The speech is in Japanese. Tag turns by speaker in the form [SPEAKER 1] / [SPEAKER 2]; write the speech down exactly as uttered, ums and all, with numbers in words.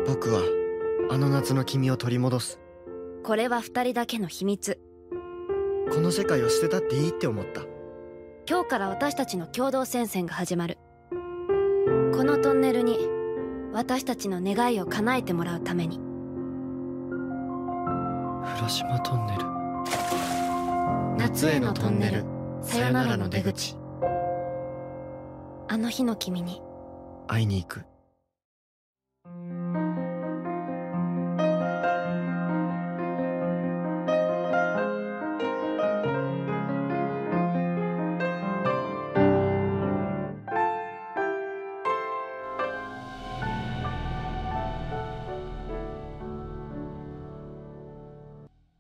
[SPEAKER 1] 僕はあの夏の君を取り戻す。
[SPEAKER 2] これは二人だけの秘密。
[SPEAKER 1] この世界を捨てたっていいって思った。
[SPEAKER 2] 今日から私たちの共同戦線が始まる。このトンネルに私たちの願いを叶えてもらうために。
[SPEAKER 1] 浦島トンネル。
[SPEAKER 2] 夏へのトンネル、さよならの出口。あの日の君に
[SPEAKER 1] 会いに行く。